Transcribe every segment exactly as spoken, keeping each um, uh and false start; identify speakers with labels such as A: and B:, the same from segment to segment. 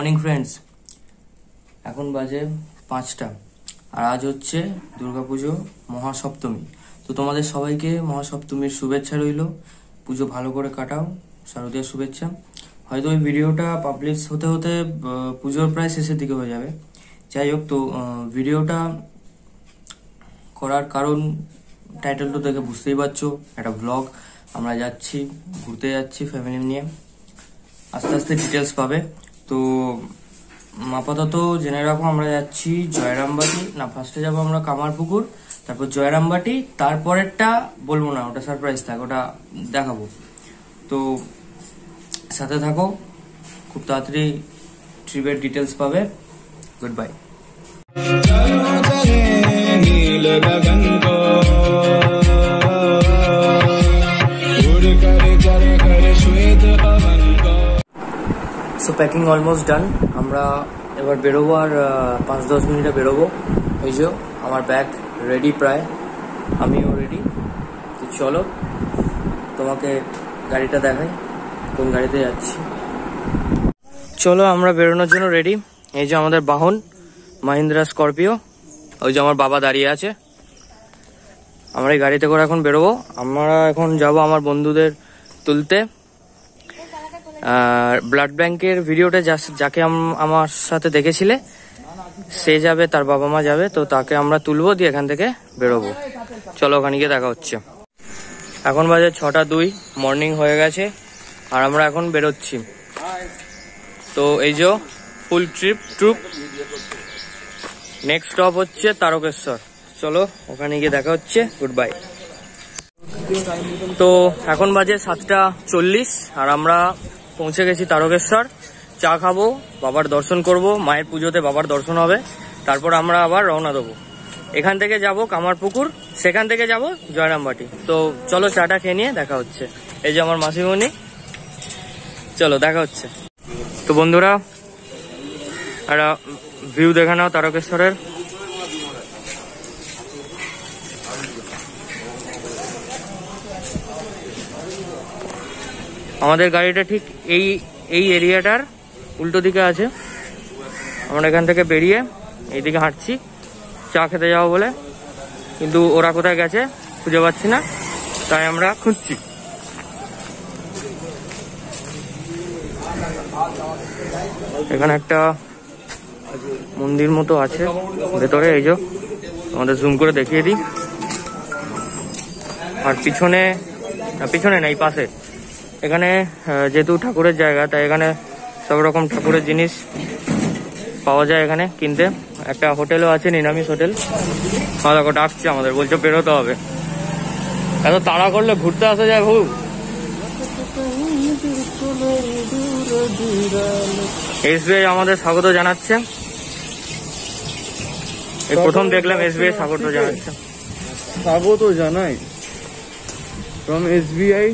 A: Morning friends, এখন বাজে পাঁচটা আর আজ হচ্ছে দুর্গাপুজো মহাসপ্তমী। তো তোমাদের সবাইকে মহাসপ্তমীর শুভেচ্ছা রইল। পুজো ভালো করে কাটাও, শারদীয়ার শুভেচ্ছা। হয়তো ওই ভিডিওটা পাবলিশ হতে হতে পুজোর প্রায় শেষের দিকে হয়ে যাবে। যাই হোক, তো ভিডিওটা করার কারণ টাইটেলটা দেখে বুঝতেই পারছো, একটা ব্লগ। আমরা যাচ্ছি, ঘুরতে যাচ্ছি ফ্যামিলি নিয়ে, আস্তে আস্তে ডিটেলস পাবে। তো আপাতত জেনে রাখো, আমরা যাচ্ছি জয়রামবাটি। না, ফার্স্টে যাবো আমরা কামারপুকুর, তারপর জয়রামবাটি, তারপরেরটা বলবো না, ওটা সারপ্রাইজ থাক, ওটা দেখাবো। তো সাথে থাকো, খুব তাড়াতাড়ি ট্রিপের ডিটেলস পাবে। Good bye. So packing almost done. আমরা এবার বেরোবো, আর পাঁচ দশ মিনিটে বেরোবো। এই যে আমার ব্যাগ রেডি, প্রায় আমিও রেডি। তো চলো তোমাকে গাড়িটা দেখাই, কোন গাড়িতে যাচ্ছি। চলো আমরা বেরোনোর জন্য রেডি। এই যে আমাদের বাহন মাহিন্দ্রা স্করপিও, ওই যে আমার বাবা দাঁড়িয়ে আছে। আমরা এই গাড়িতে করে এখন বেরোবো। আমরা এখন যাব আমার বন্ধুদের তুলতে। আর ব্লাড ব্যাংকের ভিডিওটা যাকে আমার সাথে দেখেছিলে সে যাবে, তার বাবা মা যাবে, তো তাকে আমরা তুলবো, দিয়ে এখান থেকে বেরোবো। চলো ওখানে গিয়ে দেখা হচ্ছে। এখন বাজে ছটা দুই, মর্নিং হয়ে গেছে আর আমরা এখন বেরোচ্ছি। তো এই যে full trip troop, next stop হচ্ছে তারকেশ্বর। চলো ওখানে গিয়ে দেখা হচ্ছে। Good bye. তো এখন বাজে সাতটা চল্লিশ আর আমরা পৌঁছে গেছি তারকেশ্বর। চা খাবো, বাবার দর্শন করব, মায়ের পুজোতে বাবার দর্শন হবে, তারপর আমরা আবার রওনা দেবো। এখান থেকে যাব কামারপুকুর, সেখান থেকে যাব জয়রামবাটি। তো চলো চাটা খেয়ে নিয়ে দেখা হচ্ছে। এই যে আমার মাসিমণি, চলো দেখা হচ্ছে। তো বন্ধুরা, একটা ভিউ দেখে নাও তারকেশ্বরের। আমাদের গাড়িটা ঠিক এই এই এরিয়াটার উল্টো দিকে আছে। আমরা এখান থেকে বেরিয়ে এইদিকে হাঁটছি চা খেতে যাবো বলে, কিন্তু ওরা কোথায় গেছে খুঁজে পাচ্ছি না, তাই আমরা খুঁজছি। এখানে একটা মন্দির মতো আছে ভেতরে, এই যে আমাদের জুম করে দেখিয়ে দিই। আর পিছনে, পিছনে না এই পাশে, এখানে যেহেতু ঠাকুরের জায়গা, তাই এখানে সব রকম ঠাকুরের জিনিস পাওয়া যায় এখানে কিনতে। একটা হোটেলও আছে, নিরামিষ হোটেল। খাওয়া দাওয়া ডাকছে আমাদের, বলছে বেরোতে হবে। এত তাড়া করলে ঘুরতে আসা যায় ভু। এসবিআই আমাদের স্বাগত জানাচ্ছে। এই প্রথম দেখলাম এসবিআই স্বাগত জানাচ্ছে।
B: স্বাগত জানাই ফ্রম এসবিআই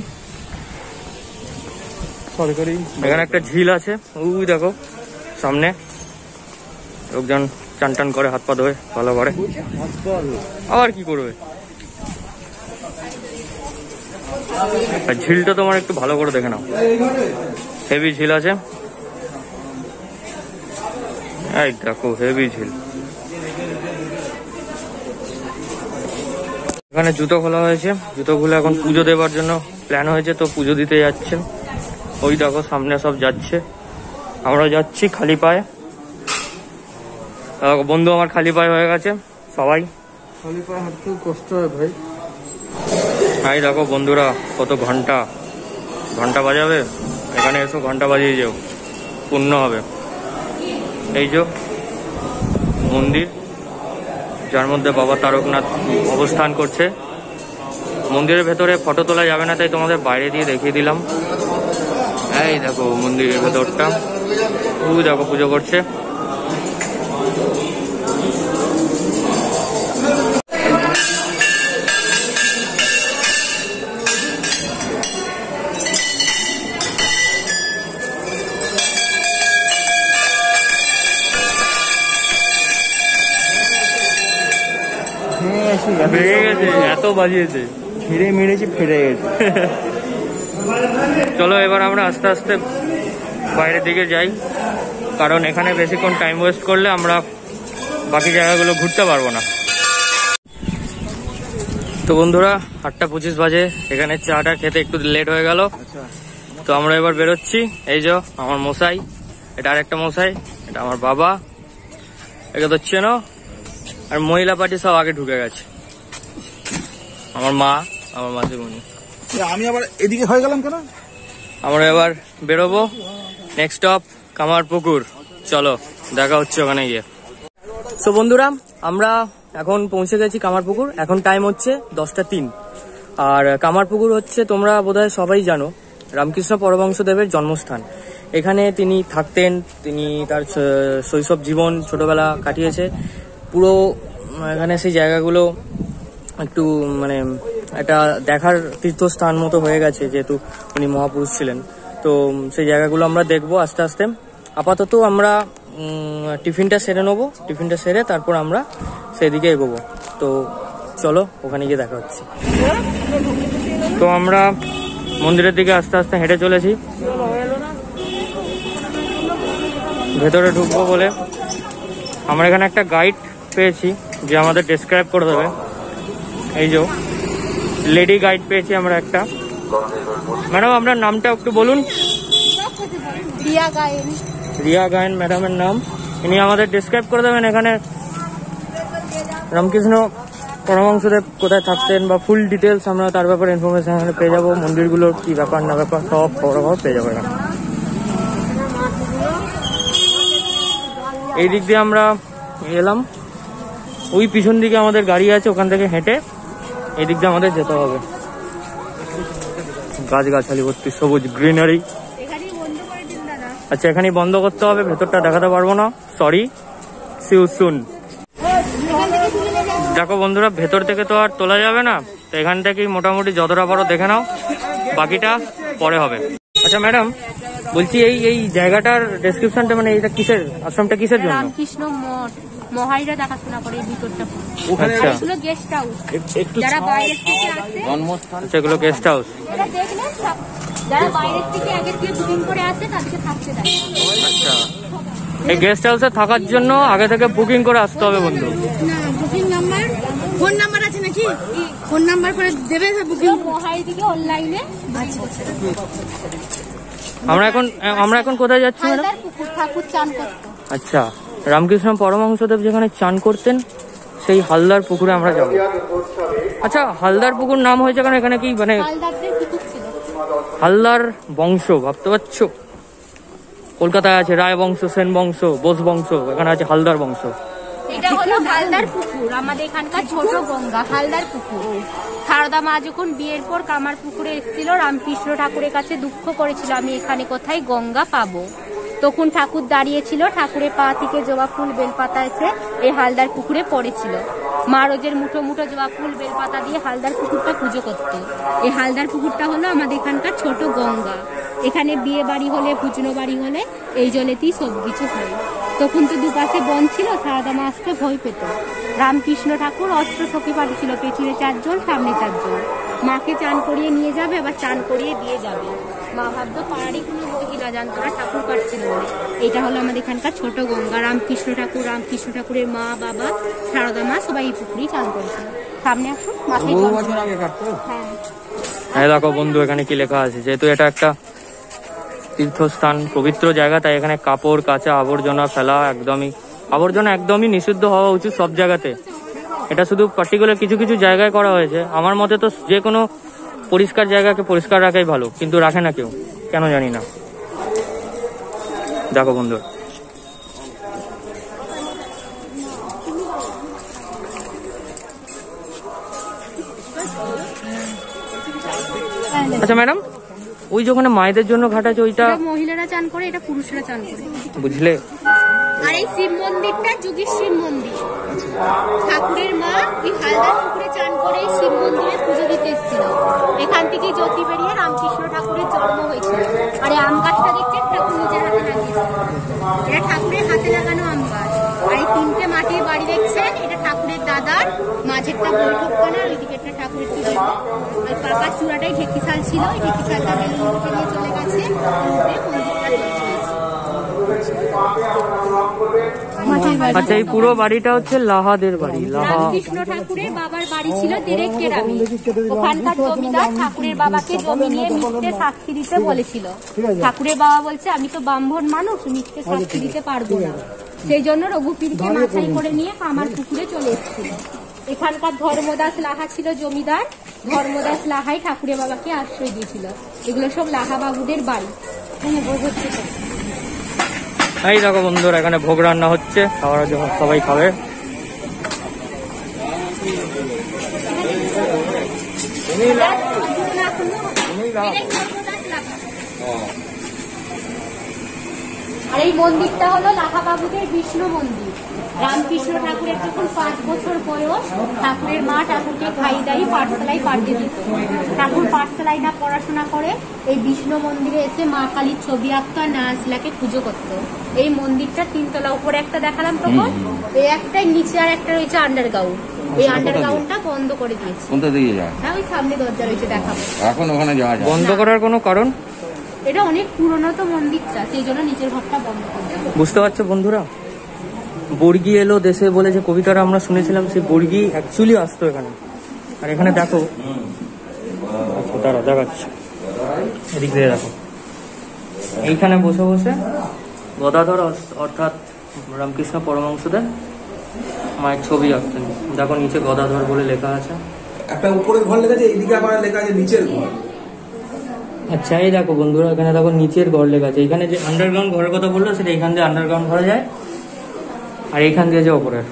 B: সরকারি।
A: এখানে একটা ঝিল আছে, ওই দেখো সামনে লোকজন চান টান করে, হাত পা ধোয় ভালো করে। আবার কি করবে, আর ঝিলটা তোমার একটু ভালো করে দেখে নাও, হেভি ঝিল আছে। এই দেখো হেভি ঝিল। এখানে জুতো খোলা হয়েছে, জুতো খুলে এখন পুজো দেওয়ার জন্য প্ল্যান হয়েছে, তো পুজো দিতে যাচ্ছে। ওই দেখো সামনে সব যাচ্ছে, আমরা যাচ্ছি খালি পায়ে। বন্ধু আমার খালি পায়ে হয়ে গেছে, সবাই
B: খালি পায়ে হাঁটতে কষ্ট হয় ভাই।
A: এই দেখো বন্ধুরা, কত ঘন্টা ঘন্টা বাজাবে, এখানে এসো ঘন্টা বাজিয়ে যাও, পূর্ণ হবে। এই যে মন্দির, যার মধ্যে বাবা তারকনাথ অবস্থান করছে। মন্দিরের ভেতরে ফটো তোলা যাবে না, তাই তোমাদের বাইরে দিয়ে দেখিয়ে দিলাম। এই দেখো মন্দিরের ভেতরটা, ওই দেখো পুজো করছে। এত বাজিয়েছে,
B: ফিরে মেরেছি, ফিরে গেছে।
A: চলো এবার আমরা আস্তে আস্তে বাইরের দিকে যাই। কারণ এখানে বেশিক্ষণ টাইম ওয়েস্ট করলে আমরা বাকি জায়গাগুলো ঘুরতে পারবো না। তো বন্ধুরা আটটা পঁচিশ বাজে, এখানে চাটা খেতে একটু লেট হয়ে গেল। তো আমরা এবার বেরোচ্ছি। এই যে আমার মশাই, এটা আরেকটা মশাই, এটা আমার বাবা, একে তো চেনো। আর মহিলা পার্টি সব আগে ঢুকে গেছে, আমার মা, আমার মাসিমণি।
B: আমি আবার এদিকে হয়ে গেলাম কেন?
A: আমরা এবার বেরোবো, নেক্সট স্টপ কামারপুকুর। চলো দেখা হচ্ছে ওখানে গিয়ে। তো বন্ধুরা আমরা এখন পৌঁছে গেছি কামারপুকুর। এখন টাইম হচ্ছে দশটা তিন। আর কামারপুকুর হচ্ছে, তোমরা বোধহয় সবাই জানো, রামকৃষ্ণ পরমহংসদেবের জন্মস্থান। এখানে তিনি থাকতেন, তিনি তার শৈশব জীবন ছোটবেলা কাটিয়েছে। পুরো এখানে সেই জায়গাগুলো একটু মানে একটা দেখার তীর্থস্থান মতো হয়ে গেছে, যেহেতু উনি মহাপুরুষ ছিলেন। তো সেই জায়গাগুলো আমরা দেখবো আস্তে আস্তে। আপাতত আমরা টিফিনটা সেরে নেবো, টিফিনটা সেরে তারপর আমরা সেদিকে এগোবো। তো চলো ওখানে গিয়ে দেখা হচ্ছে। তো আমরা মন্দিরের দিকে আস্তে আস্তে হেঁটে চলেছি, ভেতরে ঢুকবো বলে। আমরা এখানে একটা গাইড পেয়েছি যে আমাদের ডেসক্রাইব করে দেবে। এই যে লেডি গাইড পেয়েছি আমরা একটা। ম্যাডাম আপনার নামটা একটু বলুন।
C: রিয়া গায়েন।
A: রিয়া গায়েন ম্যাডামের নাম। ইনি আমাদের ডেসক্রাইব করে দেবেন এখানে রামকৃষ্ণ পরমহংসদেব কোথায় থাকতেন বা ফুল ডিটেলস আমরা তার ব্যাপারে ইনফরমেশন এখানে পেয়ে যাবো। মন্দিরগুলোর কি ব্যাপার না ব্যাপার সব খবর খবর পেয়ে যাবো এখানে। এই দিক দিয়ে আমরা এলাম, ওই পিছন দিকে আমাদের গাড়ি আছে, ওখান থেকে হেঁটে এই দিক দিয়ে আমাদের যেতে হবে। গাছগাছালি ভর্তি, সবুজ গ্রিনারি। আচ্ছা এখানেই বন্ধ করতে হবে, ভেতরটা দেখাতে পারবো না, সরি, সি ইউ সুন। দেখো বন্ধুরা ভেতর থেকে তো আর তোলা যাবে না, তো এখান থেকেই মোটামুটি যতটা পারো দেখে নাও, বাকিটা পরে হবে। আচ্ছা ম্যাডাম বলছি এই এই জায়গাটার ডেসক্রিপশনটা মানে এটা কিসের, আশ্রমটা কিসের জন্য?
C: রামকৃষ্ণ মঠ, মহাইরা দেখাশোনা করে এই ভিতরটা।
A: আচ্ছা
C: এগুলো গেস্ট হাউস, যারা বাইরে থেকে আসে
B: জন্মস্থান।
A: আচ্ছা এগুলো গেস্ট হাউস।
C: এটা দেখলে যারা বাইরে থেকে আগে থেকে বুকিং করে আসে তাদেরকে থাকতে দেয়।
A: আচ্ছা এই গেস্ট হাউসে থাকার জন্য আগে থেকে বুকিং করে আসতে হবে বন্ধু।
C: না বুকিং নাম্বার, ফোন নাম্বার আছে নাকি? ফোন নাম্বার করে দেবে বুকিং। মহাই থেকে অনলাইনে।
A: আমরা এখন আমরা এখন কোথায় যাচ্ছি ম্যাডাম?
C: হালদার পুকুর, ঠাকুর চান করতো।
A: আচ্ছা রামকৃষ্ণ পরমহংসদেব যেখানে চান করতেন সেই হালদার পুকুরে আমরা যাব। আচ্ছা হালদার পুকুর নাম হয়েছে কারণ এখানে কি মানে
C: হালদারদের পুকুর ছিল।
A: হালদার বংশ, ভাবতে পারছো কলকাতায় আছে রায় বংশ, সেন বংশ, বোস বংশ, এখানে আছে হালদার বংশ।
C: এটা হলো হালদার পুকুর, আমাদের এখানকার ছোট গঙ্গা হালদার পুকুর। সারদা মা যখন বিয়ের পর কামার পুকুরে এসেছিল, রামকৃষ্ণ ঠাকুরের কাছে দুঃখ করেছিল আমি এখানে কোথায় গঙ্গা পাবো। তখন ঠাকুর দাঁড়িয়েছিল, ঠাকুরের পা থেকে জবা ফুল বেলপাতা এসে এই হালদার পুকুরে পড়েছিল। মা রোজের মুঠো মুঠো জবা ফুল বেলপাতা দিয়ে হালদার পুকুরটা পুজো করতো। এই হালদার পুকুরটা হলো আমাদের এখানকার ছোট গঙ্গা। এখানে বিয়ে বাড়ি হলে, পুজনো বাড়ি হলে এই জলেতেই সব কিছু হয়। তখন তো দুপাশে বন ছিল, সারদা মা আসতে ভয় পেত। রামকৃষ্ণ ঠাকুর অস্ত্র সখী পাঠিয়েছিল, পেছনে চারজন সামনে চারজন। মাকে চান করিয়ে নিয়ে যাবে, আবার চান করিয়ে দিয়ে যাবে। মা ভাবতো পাড়ারই কোনো মহিলা, জানতো না ঠাকুর কাটছিল বলে। এটা হলো আমাদের এখানকার ছোট গঙ্গা। রামকৃষ্ণ ঠাকুর, রামকৃষ্ণ ঠাকুরের মা, বাবা, সারদা মা সবাই এই পুকুরেই চান করেছিল। সামনে আসুন, মাথায় হ্যাঁ
A: হ্যাঁ দেখো বন্ধু এখানে কি লেখা আছে, যেহেতু এটা একটা তীর্থস্থান, পবিত্র জায়গা, তাই এখানে কাপড় কাচা, আবর্জনা ফেলা একদমই আবর্জনা একদমই নিষিদ্ধ হওয়া উচিত সব জায়গাতে। এটা শুধু পার্টিকুলার কিছু কিছু জায়গায় করা হয়েছে। আমার মতে তো যে কোনো পরিষ্কার জায়গাকে পরিষ্কার রাখাই ভালো, কিন্তু রাখে না কেউ, কেন জানি না। দেখো বন্ধু আচ্ছা ম্যাডাম ওই যে ওখানে মায়েদের জন্য ঘাট আছে, ওইটা
C: মহিলারা চান করে, এটা পুরুষরা চান করে,
A: বুঝলে?
C: আর এই শিব মন্দিরটা যুগের শিব মন্দির। ঠাকুরের মা এই হালদার পুকুরে চান করে শিব মন্দিরে পুজো দিতে এসেছিল। এখান থেকে জ্যোতি বেরিয়ে রামকৃষ্ণ ঠাকুরের জন্ম হয়েছিল। আর এই আম গাছটা দেখছেন, ঠাকুর নিজের হাতে লাগিয়েছে। এটা ঠাকুরের হাতে লাগানো আম গাছ। আর এই তিনটে মাটির বাড়ি দেখছেন, এটা ঠাকুরের দাদার, মাঝেরটা বৈঠকখানা, ওই দিকে একটা ঠাকুরের টিভি। ওই পাকার চূড়াটাই ঢেকিশাল ছিল, ওই ঢেকিশালটা বেলুন নিয়ে চলে গেছে, মন্দিরটা তৈরি হয়েছে।
A: আচ্ছা, এই পুরো বাড়িটা হচ্ছে লাহাদের বাড়ি। লাহা
C: রামকৃষ্ণ ঠাকুরের বাবার বাড়ি ছিল দেড়েক গ্রামে। ওখানকার জমিদার ঠাকুরের বাবাকে জমি নিয়ে মিথ্যে সাক্ষী দিতে বলেছিল। ঠাকুরের বাবা বলছে আমি তো ব্রাহ্মণ মানুষ, মিথ্যে সাক্ষী দিতে পারবো না। সেই জন্য রঘুপীরকে মাথায় করে নিয়ে কামার পুকুরে চলে এসেছিল। এখানকার ধর্মদাস লাহা ছিল জমিদার। ধর্মদাস লাহাই ঠাকুরের বাবাকে আশ্রয় দিয়েছিল। এগুলো সব লাহা বাবুদের বাড়ি।
A: এই দেখো বন্ধুরা, এখানে ভোগ রান্না হচ্ছে, খাওয়ার জন্য সবাই খাবে।
C: আর এই মন্দিরটা হলো লাহা বাবুদের বিষ্ণু মন্দির। রামকৃষ্ণ ঠাকুরের যখন পাঁচ বছর বয়স, ঠাকুরের মা ঠাকুরকে খাই দাই পাঠশালায় পাঠিয়ে দিত। ঠাকুর পাঠশালায় না পড়াশোনা করে এই বিষ্ণু মন্দিরে এসে মা কালীর ছবি আঁকতো আর নাচলাকে পুজো করতো। এই মন্দিরটা তিনতলা, উপরে একটা দেখালাম তখন, এই একটাই নিচে আর একটা রয়েছে আন্ডারগ্রাউন্ড। এই আন্ডারগ্রাউন্ডটা বন্ধ করে দিয়েছে।
B: কোনটা দিয়ে যায়?
C: হ্যাঁ, ওই সামনে দরজা রয়েছে, দেখাবো।
B: এখন ওখানে যাওয়া যায়?
A: বন্ধ করার কোনো কারণ?
C: এটা অনেক পুরনো তো মন্দিরটা, সেই জন্য নিচের ঘরটা বন্ধ করে দেয়।
A: বুঝতে পারছো বন্ধুরা, বর্গি এলো দেশে বলে যে কবিতাটা আমরা শুনেছিলাম, সেই বর্গি অ্যাকচুয়ালি আসতো এখানে। আর এখানে দেখো, দাঁড়া দেখাচ্ছি, এদিক দিয়ে দেখো, এইখানে বসে বসে গদাধর অর্থাৎ রামকৃষ্ণ পরমহংসদেব মায়ের ছবি আঁকতেন। দেখো নিচে গদাধর বলে লেখা আছে।
B: একটা উপরের ঘর লেখা আছে, এইদিকে আবার লেখা আছে নিচের ঘর।
A: আচ্ছা, এই দেখো বন্ধুরা, এখানে দেখো নিচের ঘর লেখা আছে। এখানে যে আন্ডারগ্রাউন্ড ঘরের কথা বললো, সেটা এখান দিয়ে আন্ডারগ্রাউন্ড ঘরে যায়, আর এইখান দিয়ে যে ওপরের।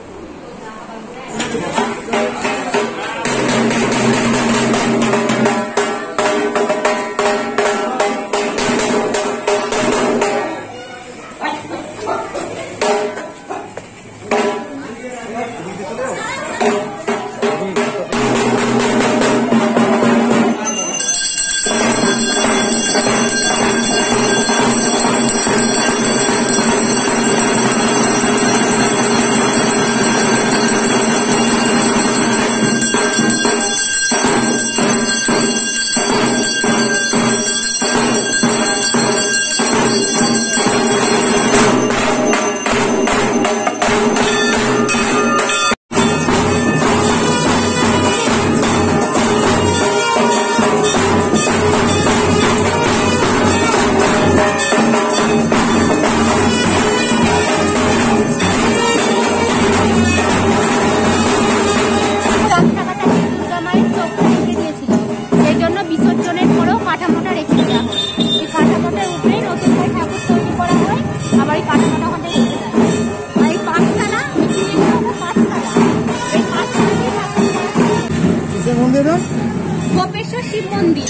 A: গোপেশ্বর শিব মন্দির,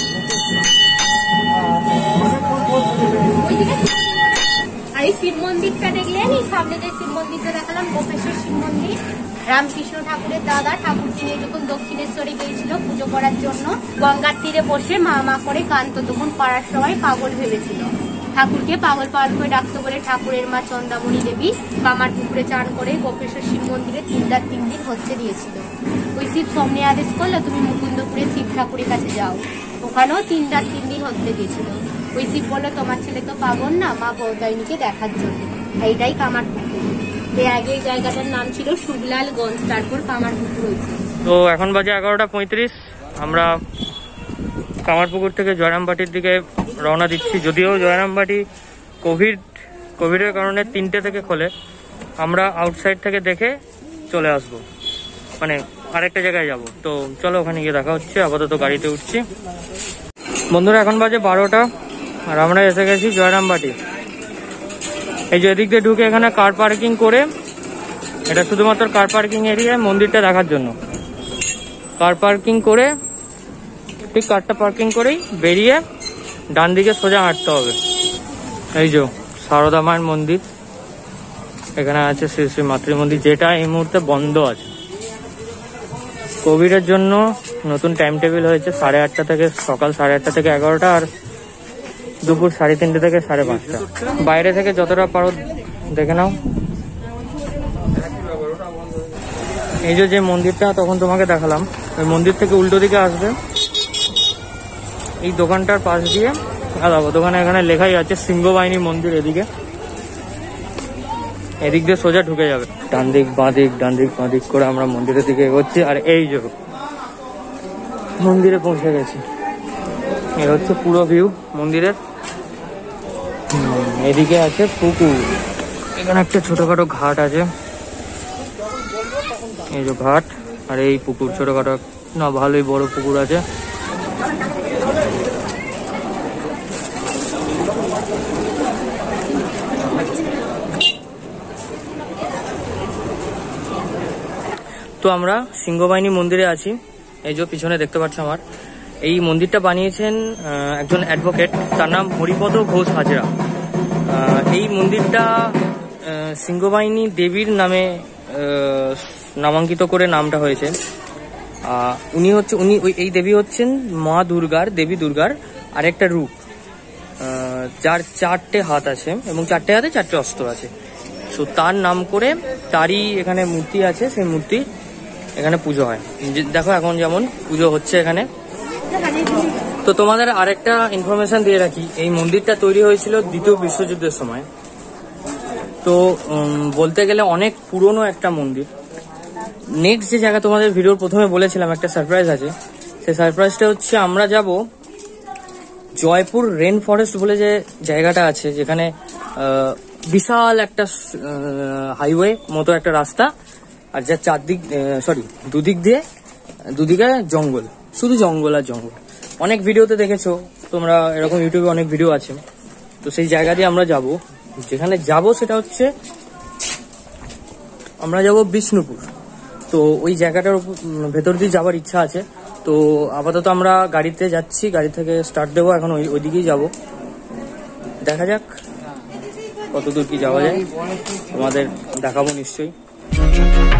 A: আর এই শিব মন্দিরটা দেখলেন, এই সামনে যে শিব মন্দিরটা দেখালাম গোপেশ্বর শিব মন্দির। রামকৃষ্ণ ঠাকুরের দাদা ঠাকুরকে নিয়ে যখন দক্ষিণেশ্বরে গিয়েছিল পুজো করার জন্য, গঙ্গার তীরে বসে মা মা করে কান্ত, তখন পাড়ার সবাই পাগল ভেবেছিল। ঠাকুরকে পাগল পাগল করে ডাকতে বলে ঠাকুরের মা চন্দামণি দেবী কামার পুকুরে চান করে গোপেশ্বর শিব মন্দিরে তিন রাত তিন দিন হচ্ছে দিয়েছিল। ওই শিব সামনে আদেশ করলো তুমি মুকুন্দপুরে শিব ঠাকুরের কাছে যাও, ওখানেও তিন রাত তিন দিন হচ্ছে দিয়েছিল। ওই শিব বললো তোমার ছেলে তো পাগল না, মা বৌদাইনীকে দেখার জন্য। এইটাই কামার পুকুর। এর আগে এই জায়গাটার নাম ছিল শুভলালগঞ্জ, তারপর কামার পুকুর হয়েছে। তো এখন বাজে এগারোটা পঁয়ত্রিশ, আমরা কামারপুকুর থেকে জয়রামবাটির দিকে রওনা দিচ্ছি। যদিও জয়রামবাটি কোভিড কোভিডের কারণে তিনটে থেকে খোলে, আমরা আউটসাইড থেকে দেখে চলে আসব, মানে আরেকটা জায়গায় যাব। তো চলো ওখানে গিয়ে দেখা হচ্ছে। আপাতত গাড়িতে উঠছি। বন্ধুরা এখন বাজে বারোটা, আর আমরা এসে গেছি জয়রামবাটি। এই যে এদিক দিয়ে ঢুকে এখানে কার পার্কিং করে, এটা শুধুমাত্র কার পার্কিং এরিয়া, মন্দিরটা দেখার জন্য কার পার্কিং করে, ঠিক কারটা পার্কিং করেই বেরিয়ে ডান দিকে সোজা হাঁটতে হবে। এই যে সারদা মায়ের মন্দির, এখানে আছে শ্রী শ্রী মাতৃ মন্দির, যেটা এই মুহূর্তে বন্ধ আছে। কোভিডের জন্য নতুন টাইম টেবিল হয়েছে, সাড়ে আটটা থেকে সকাল সাড়ে আটটা থেকে এগারোটা, আর দুপুর সাড়ে তিনটে থেকে সাড়ে পাঁচটা। বাইরে থেকে যতটা পারো দেখে নাও। এই যে যে মন্দিরটা তখন তোমাকে দেখালাম, ওই মন্দির থেকে উল্টো দিকে আসবে, এই দোকানটার পাশ দিয়ে আলাদা দোকানে, এখানে লেখাই আছে সিংহবাহিনী মন্দির। এদিকে এদিক দিয়ে সোজা ঢুকে যাবে, ডান দিক বাঁ দিক ডান দিক বাঁ দিক করে আমরা মন্দিরের দিকে এগোচ্ছি। আর এই যে মন্দিরে পৌঁছে গেছি, এ হচ্ছে পুরো ভিউ মন্দিরের। এদিকে আছে পুকুর, এখানে একটা ছোটখাটো ঘাট আছে, এই যে ঘাট, আর এই পুকুর ছোটখাটো না ভালোই বড় পুকুর আছে। তো আমরা সিংহবাহিনী মন্দিরে আছি, এই যে পিছনে দেখতে পাচ্ছ আমার। এই মন্দিরটা বানিয়েছেন একজন অ্যাডভোকেট, তার নাম হরিপদ ঘোষ হাজরা। এই মন্দিরটা সিংহবাহিনী দেবীর নামে নামাঙ্কিত করে নামটা হয়েছে। উনি হচ্ছে উনি ওই এই দেবী হচ্ছেন মা দুর্গার, দেবী দুর্গার আরেকটা রূপ, যার চারটে হাত আছে এবং চারটে হাতে চারটে অস্ত্র আছে। সো তার নাম করে তারই এখানে মূর্তি আছে, সেই মূর্তি এখানে পুজো হয়। দেখো এখন যেমন পুজো হচ্ছে এখানে। তো তোমাদের আরেকটা ইনফরমেশন দিয়ে রাখি, এই মন্দিরটা তৈরি হয়েছিল দ্বিতীয় বিশ্বযুদ্ধের সময়। তো বলতে গেলে অনেক পুরনো একটা মন্দির। নেক্সট যে জায়গা তোমাদের ভিডিওর প্রথমে বলেছিলাম একটা সারপ্রাইজ আছে, সেই সারপ্রাইজটা হচ্ছে আমরা যাব জয়পুর রেন ফরেস্ট বলে যে জায়গাটা আছে, যেখানে বিশাল একটা হাইওয়ে মতো একটা রাস্তা, আর যার চারদিক সরি দুদিক দিয়ে দুদিকে জঙ্গল, শুধু জঙ্গল আর জঙ্গল। অনেক ভিডিওতে দেখেছো তোমরা, এরকম ইউটিউবে অনেক ভিডিও আছে। তো সেই জায়গা দিয়ে আমরা যাব, যেখানে যাব সেটা হচ্ছে আমরা যাব বিষ্ণুপুর। তো ওই জায়গাটার ভেতর দিয়ে যাওয়ার ইচ্ছা আছে। তো আপাতত আমরা গাড়িতে যাচ্ছি, গাড়ি থেকে স্টার্ট দেবো, এখন ওই ওইদিকেই যাবো। দেখা যাক কত দূর কি যাওয়া যায়, তোমাদের দেখাবো নিশ্চয়ই।